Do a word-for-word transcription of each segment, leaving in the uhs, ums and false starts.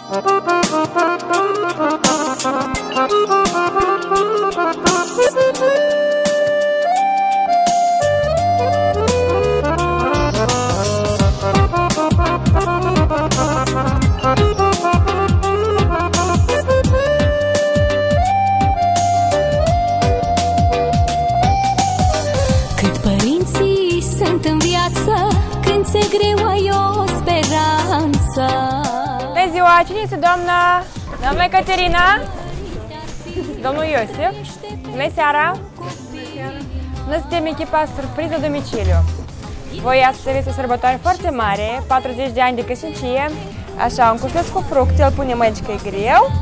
Cât părinții sunt în viață, când se greu ai o speranță. Bună ziua! Cine este doamna? Doamna Caterina? Domnul Iosif? Bună seara! Noi suntem echipa Surpriză Domiciliu. Voi astăzi aveți o sărbătoare foarte mare, patruzeci de ani de căsnicie. Așa, un cușleț cu fructe, îl punem aici că e greu.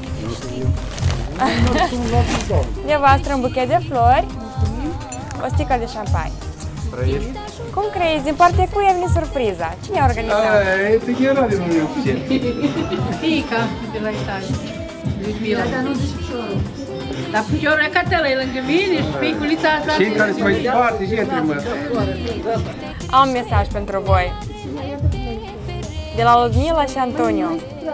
Nevastă un buchet de flori. O sticlă de șampanie. Cum crezi? Din partea cui a venit surpriza? Cine a organizat? E era din Uniunea Oficială. Fiica de la Italia. Ludmila. Dar nu zici piciorul. Dar piciorul e catela, e lângă mine și piculița asta. Cei care sunt mai departe și între mă. Am un mesaj pentru voi. De la Ludmila și Antonio.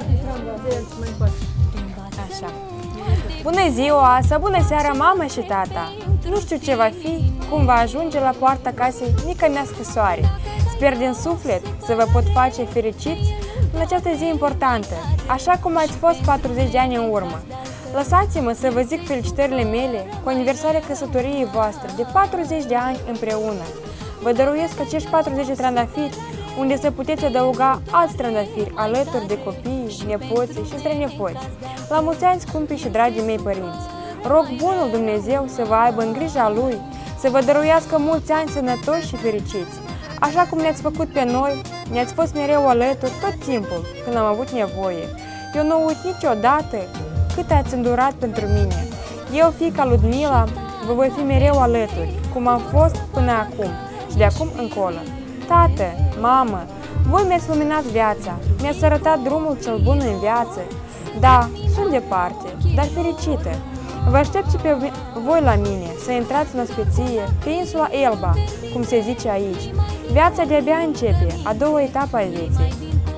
Așa. Bună ziua, să bună seara, mama și tata. Nu știu ce va fi, cum va ajunge la poarta casei mica mea scrisoare. Sper din suflet să vă pot face fericiți în această zi importantă, așa cum ați fost patruzeci de ani în urmă. Lăsați-mă să vă zic felicitările mele cu aniversarea căsătoriei voastre de patruzeci de ani împreună. Vă dăruiesc acești patruzeci de trandafiri, unde să puteți adăuga alți trandafiri alături de copii, nepoții și strănepoți. La mulți ani, scumpii și dragii mei părinți! Rog bunul Dumnezeu să vă aibă în grija Lui, să vă dăruiască mulți ani sănătoși și fericiți. Așa cum ne-ați făcut pe noi, ne-ați fost mereu alături tot timpul când am avut nevoie. Eu nu uit niciodată cât ați îndurat pentru mine. Eu, fiica Ludmila, vă voi fi mereu alături, cum am fost până acum și de acum încolo. Tată, mamă, voi mi-ați luminat viața, mi-ați arătat drumul cel bun în viață. Da, sunt departe, dar fericită. Vă aștept și pe voi la mine, să intrați în ospeție pe insula Elba, cum se zice aici. Viața de-abia începe, a doua etapă a vieții.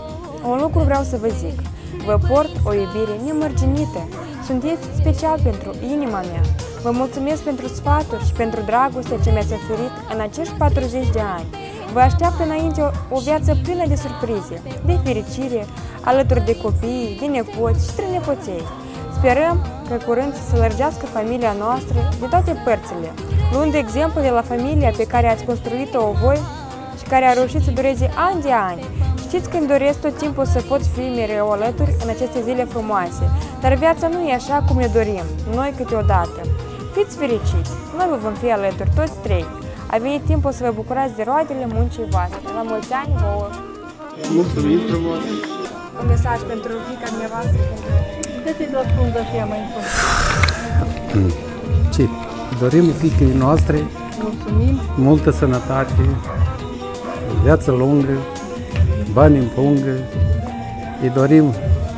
Un lucru vreau să vă zic. Vă port o iubire nemărginită. Sunteți special pentru inima mea. Vă mulțumesc pentru sfaturi și pentru dragostea ce mi-ați oferit în acești patruzeci de ani. Vă așteaptă înainte o, o viață plină de surprize, de fericire, alături de copii, de nepoți și strănepoței. Sperăm că curând să se lărgească familia noastră de toate părțile, luând exemplu de la familia pe care ați construit-o voi și care a reușit să dureze ani de ani. Știți că îmi doresc tot timpul să pot fi mereu alături în aceste zile frumoase, dar viața nu e așa cum ne dorim, noi câteodată. Fiți fericiți, noi vă vom fi alături, toți trei. A venit timpul să vă bucurați de roadele muncii voastre. La mulți ani vouă! Mulțumim frumos! Un mesaj pentru fiica dumneavoastră. Dă-te doar frunză și ea mai important. Ce? Dorim fiicei noastre Mulțumim! multă sănătate, viață lungă, bani în pungă. Îi dorim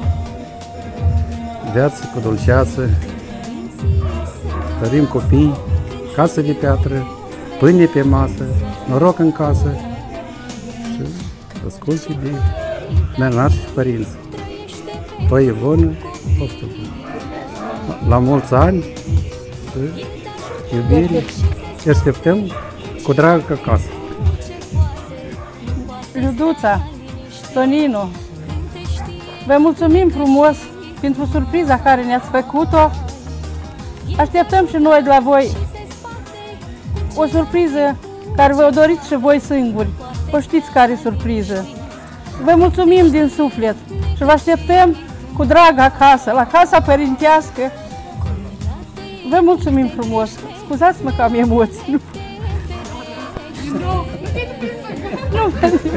viață cu dulceață, dorim copii, casă de piatră, pâine pe masă, noroc în casă și asculți de nenați și părinți. Păi bună, poftă bună. La mulți ani, iubire, te așteptăm cu drag acasă. Luduța, Tonino, vă mulțumim frumos pentru surpriza care ne-ați făcut-o. Așteptăm și noi de la voi o surpriză care vă doriți și voi singuri. O știți care e surpriză. Vă mulțumim din suflet și vă așteptăm cu drag acasă, la casa părintească. Vă mulțumim frumos. Scuzați-mă că am emoții. Nu. Nu.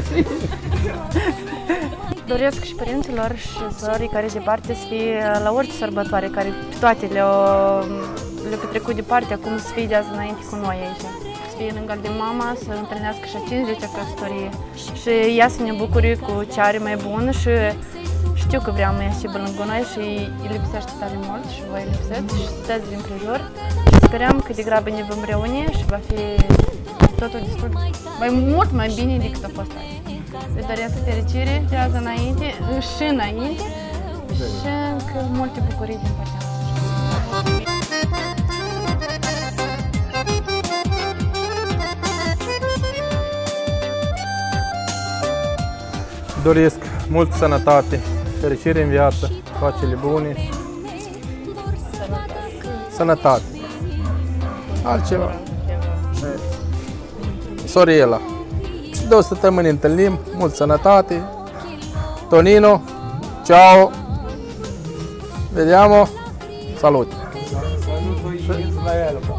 Doresc și părinților și sorii care de parte să fie la orice sărbătoare, care toate le-au le petrecut departe, acum să fie de azi înainte cu noi aici. Să fie lângă de mama, să întâlnească și a cincizecea căsătorie și ea să ne bucure cu ce are mai bun și știu că vrea mai și lângă noi și îi lipsește tare mult și voi lipseți și sunteți din prejur și sperăm că de grabă ne vom reuni și va fi totul destul, mai mult mai bine decât a fost azi. Îi doresc fericire de azi înainte și înainte și încă multe bucurii din partea noastră. Doresc multă sănătate, fericire în viață, toate cele bune. Sănătate. Altceva. Sorela. Două săptămâni întâlnim, multă sănătate. Tonino, ciao. Vediamo. Salut.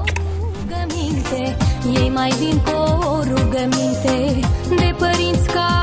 Rugăminte, ei mai vin cu o rugăminte de părinți ca